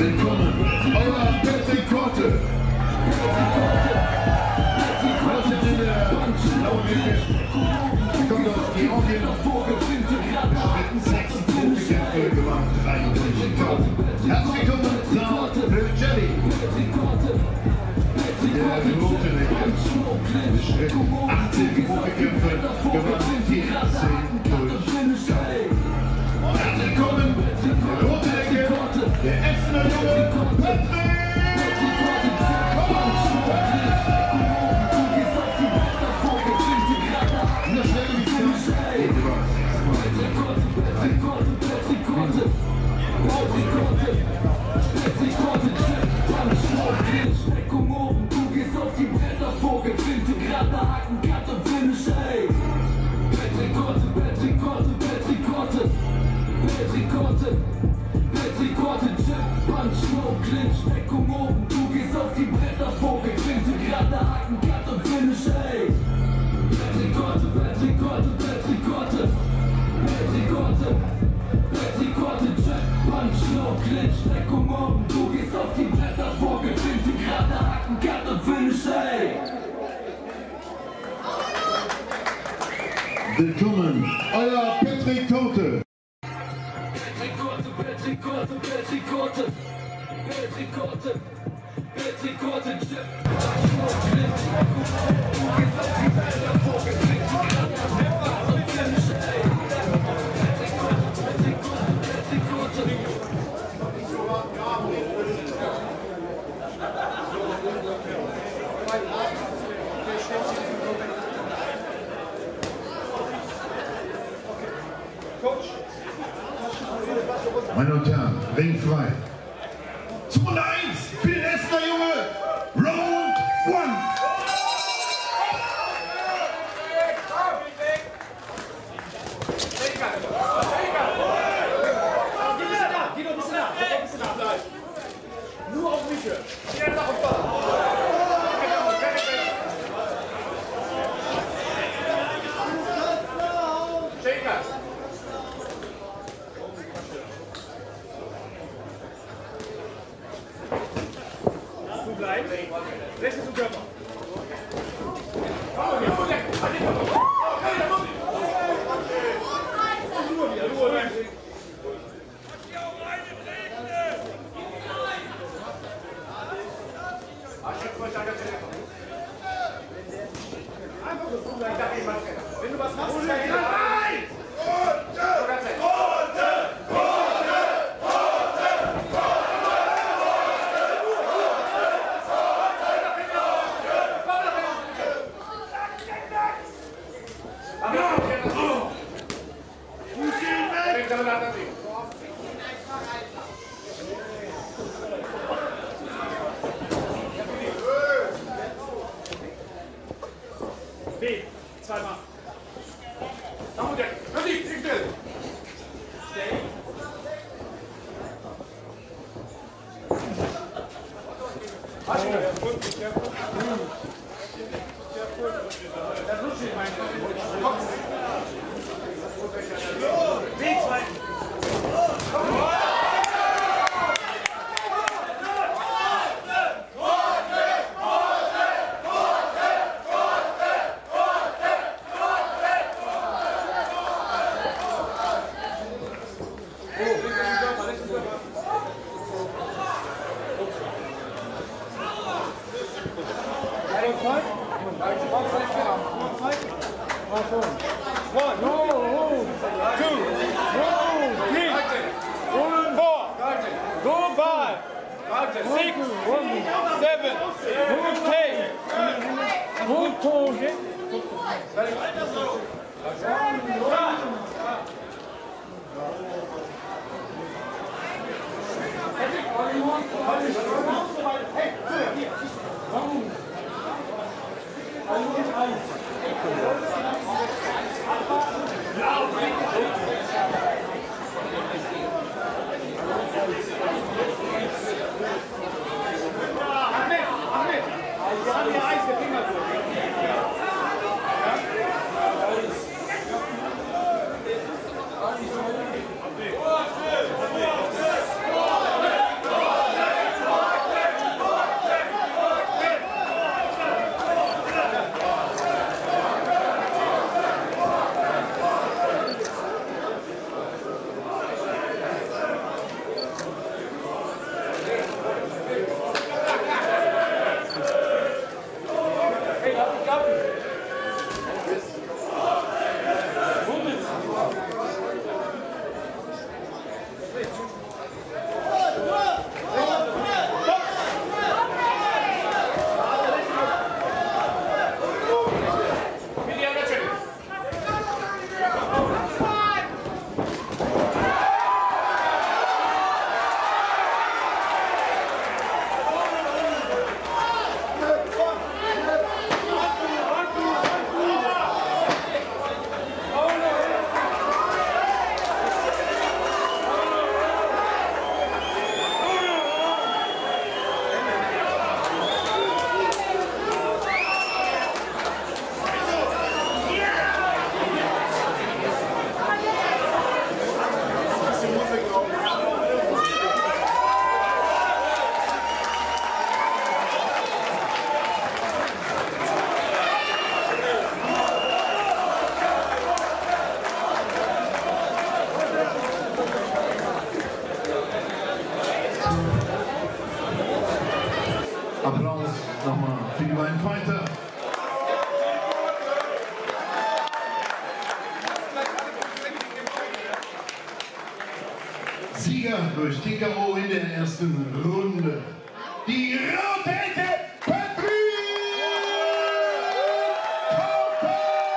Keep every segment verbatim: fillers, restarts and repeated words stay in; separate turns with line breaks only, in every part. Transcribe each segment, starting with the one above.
Willkommen, euer Patrick Korte. Kommt aus Georgien, bestritten sechs Profikämpfe gemacht, drei Patrick Korte. Herzlich willkommen, Saar Jelly. Der Rotenegger, bestritten achtzehn Profikämpfe, gewann vierzehn durch. Herzlich willkommen, der Rotenegger, der Essener Junge, Patrick!
Steckung oben, du gehst auf die Bretter, Vogel, Flinte, Krater, Haken, Cut und Finish, ey! Patrick Korte, Patrick Korte, Patrick Korte, Patrick Korte, Patrick Korte, Chip, Punch, No, Clinch, Steckung oben, du gehst auf die Bretter, Vogel, Flinte, Krater, Haken, Cut und Finish, ey! Patrick Korte, Patrick Korte, Patrick Korte, Patrick Korte, Patrick Korte, Chip, Punch, No, Clinch, Steckung oben, du gehst auf die Bretter, Vogel, Flinte, Krater, Haken, Cut und Finish, ey!
Willkommen, euer Patrick Korte.
Patrick Korte, Patrick Korte, Patrick Korte, Patrick Korte, Patrick Korte, Chip, Punch, No, Clinch, Steckung oben, du gehst auf die Bretter, Vogel, Flinte, Krater, Haken, Cut und Finish, ey! Patrick Korte, Patrick Korte, Patrick Korte.
Meine Damen und Herren, Ring frei. zwei eins für den Essener Junge, Round one.
Geh doch ein bisschen nach, geh doch ein bisschen nach. Nur auf mich hören. Ja, nach und nach. Shaker. Du bleibst. Rechts zum Körper. Komm, hier, Ruhe, Ruhe, Ruhe, Ruhe. Einfach so tun, dann darf jemand rennen. Wenn du was machst, dann rein! Rote! Rote! Rote! B, zweimal. Komm und jetzt. Hör dich, ich will. Das rutscht nicht, mein Kopf. B, zwei. One, two, three, four, five, six, seven, eight.
Applaus nochmal für die beiden Fighter. Sieger durch T K O in der ersten Runde. Die rote Patrick Korte!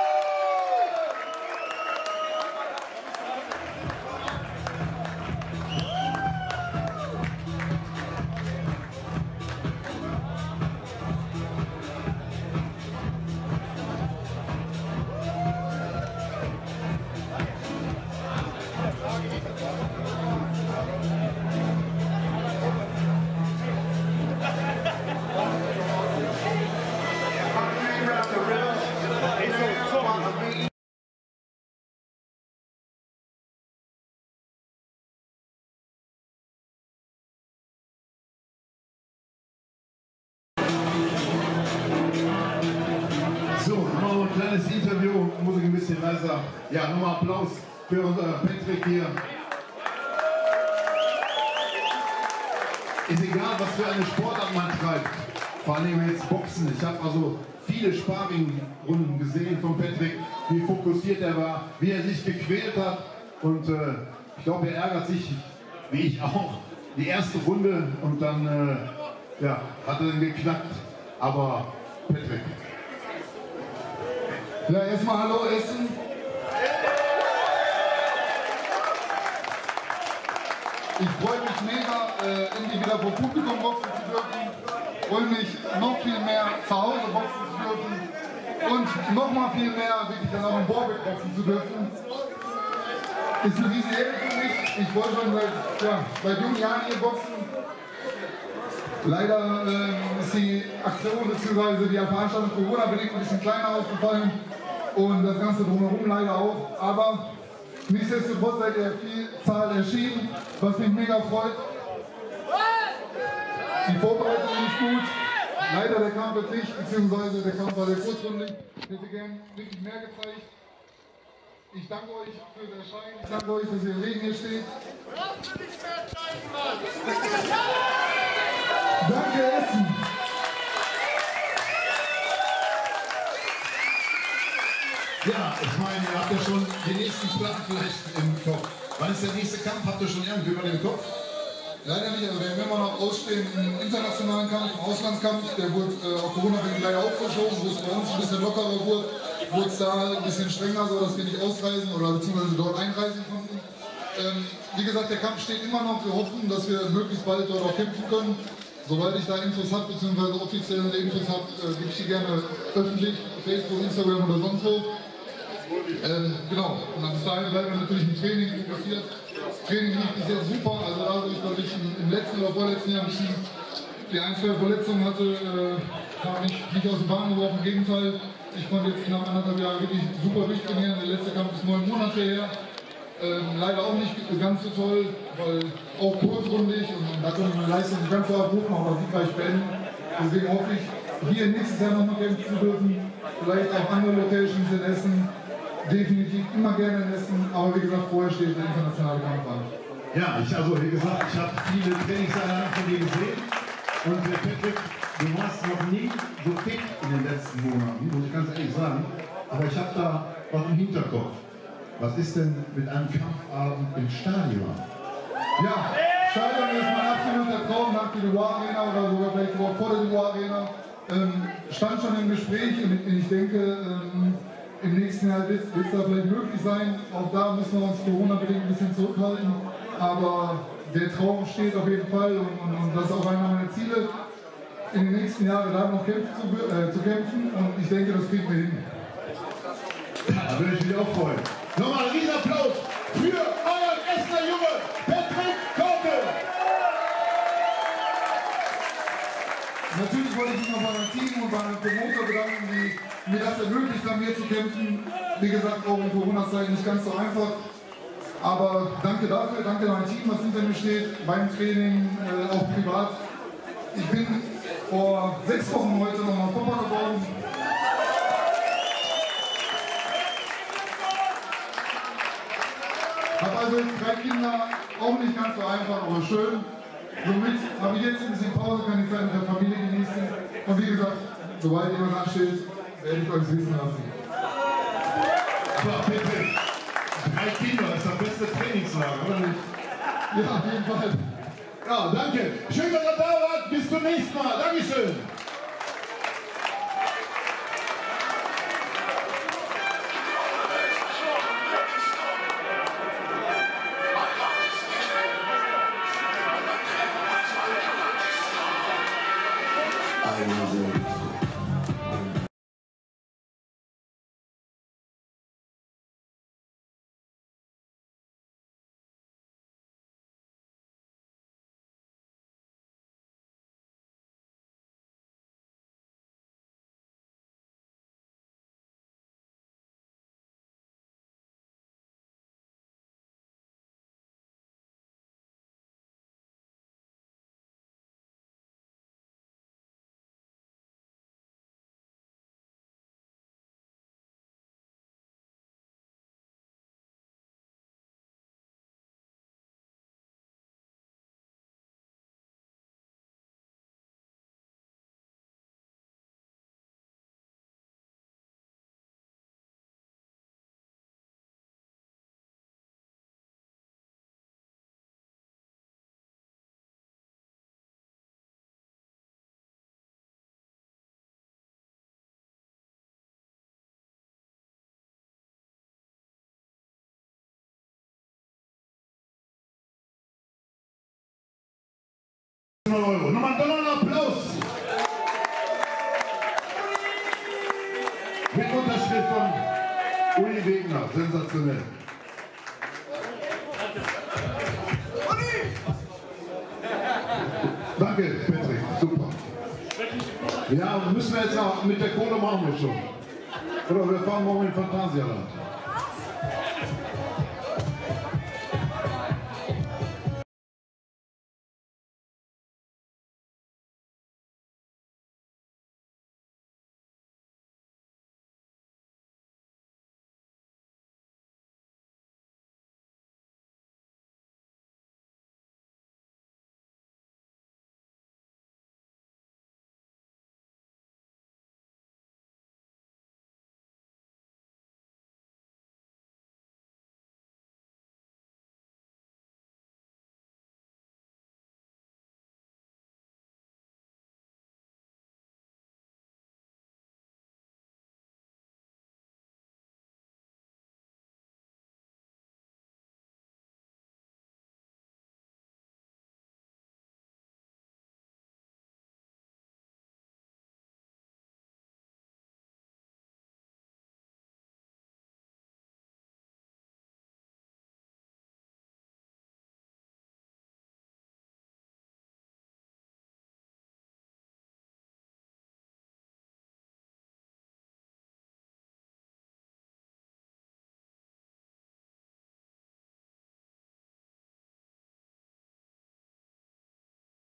So, noch ein kleines Interview, Musik ein bisschen leiser. Ja, nochmal Applaus für unser Patrick hier. Ist egal, was für eine Sportart man treibt, vor allem jetzt Boxen. Ich habe also viele Sparring-Runden gesehen von Patrick, wie fokussiert er war, wie er sich gequält hat. Und äh, ich glaube, er ärgert sich, wie ich auch, die erste Runde und dann äh, ja, hat er dann geknackt. Aber Patrick.
Ja, erstmal hallo Essen. Ich freue mich mega, äh, endlich wieder vor Publikum boxen zu dürfen. Ich freue mich noch viel mehr zu Hause boxen zu dürfen. Und noch mal viel mehr, wirklich dann auch im Borbeck boxen zu dürfen. Ist eine riesige Ehre für mich. Ich wollte schon seit, ja, seit jungen Jahren hier boxen. Leider äh, ist die Aktion bzw. die Veranstaltung Corona-bedingt ein bisschen kleiner ausgefallen. Und das Ganze drumherum leider auch. Aber nichtsdestotrotz seid ihr Vielzahl erschienen, was mich mega freut. Die Vorbereitung ist gut. Leider der Kampf wird nicht, beziehungsweise der Kampf war sehr kurzrundig. Ich hätte gern wirklich mehr gezeigt. Ich danke euch für das Erscheinen. Ich danke euch, dass ihr im Regen hier steht. Danke, Essen.
Ja, ich meine, ihr habt ja schon den nächsten Plan vielleicht im Kopf. Wann ist der nächste Kampf? Habt ihr schon irgendwie mal im Kopf?
Leider nicht, also wir haben immer noch ausstehen einen internationalen Kampf, einen Auslandskampf, der wurde äh, auf Corona-bedingt leider auch verschoben, wo es bei uns ein bisschen lockerer wurde, wurde es da ein bisschen strenger, so dass wir nicht ausreisen oder beziehungsweise dort einreisen konnten. Ähm, wie gesagt, der Kampf steht immer noch, wir hoffen, dass wir möglichst bald dort auch kämpfen können. Sobald ich da Infos habe, beziehungsweise offizielle Infos habe, äh, gebe ich die gerne öffentlich, Facebook, Instagram oder sonst wo. Ähm, genau, und dann bis dahin bleiben wir natürlich im Training fokussiert. Das Training lief bis jetzt super, also dadurch, dass ich im letzten oder vorletzten Jahr ein bisschen die ein, zwei Verletzungen hatte, äh, habe ich nicht aus der Bahn geworfen. Im Gegenteil, ich konnte jetzt nach anderthalb Jahren wirklich super durchtrainieren. Der letzte Kampf ist neun Monate her. Ähm, leider auch nicht ganz so toll, weil auch kurzrundig und da konnte ich meine Leistung nicht ganz so abrufen, aber siegreich beenden. Deswegen hoffe ich, hier nächstes Jahr nochmal kämpfen zu dürfen. Vielleicht auch andere Locations in Essen. Definitiv immer gerne in Essen, aber wie gesagt, vorher steht der internationale Kampf an.
Ja, ich, also wie gesagt, ich habe viele Trainingseinheiten von dir gesehen und äh, Patrick, du warst noch nie so fit in den letzten Monaten, muss ich ganz ehrlich sagen, aber ich habe da was im Hinterkopf. Was ist denn mit einem Kampfabend im Stadion?
Ja, Stadion ist mein absoluter Traum nach der Duar Arena oder sogar vielleicht sogar vor der Duar Arena. Ähm, stand schon im Gespräch und ich denke, ähm, im nächsten Jahr wird es da vielleicht möglich sein. Auch da müssen wir uns Corona-bedingt ein bisschen zurückhalten. Aber der Traum steht auf jeden Fall und, und, und das ist auch einer meiner Ziele, in den nächsten Jahren da noch kämpfen zu, äh, zu kämpfen. Und ich denke, das kriegen wir hin.
Ja, da würde ich mich auch freuen. Nochmal einen riesen Applaus für euren Essener Junge, Patrick Korte!
Natürlich wollte ich mich noch bei meinem Team und bei meinem Promoter bedanken, die mir das ermöglicht haben, hier zu kämpfen. Wie gesagt, auch in Corona-Zeiten nicht ganz so einfach. Aber danke dafür, danke an mein Team, was hinter mir steht, beim Training, äh, auch privat. Ich bin vor sechs Wochen heute nochmal Papa geworden. Habe also drei Kinder, auch nicht ganz so einfach, aber schön. Somit habe ich jetzt ein bisschen Pause, kann die Zeit mit der Familie genießen. Und wie gesagt, sobald jemand nachsteht, werde ich euch wissen lassen.
Aber bitte, drei Kinder, das ist das beste Trainingslager, oder nicht?
Ja, auf jeden Fall.
Ja, danke. Schön, dass ihr da wart. Bis zum nächsten Mal. Dankeschön. Euro. Nochmal einen Applaus. Mit Unterschrift von Uli Wegner. Sensationell. Danke, Patrick. Super. Ja, müssen wir jetzt auch mit der Kohle machen wir schon. Oder wir fahren morgen in Phantasialand.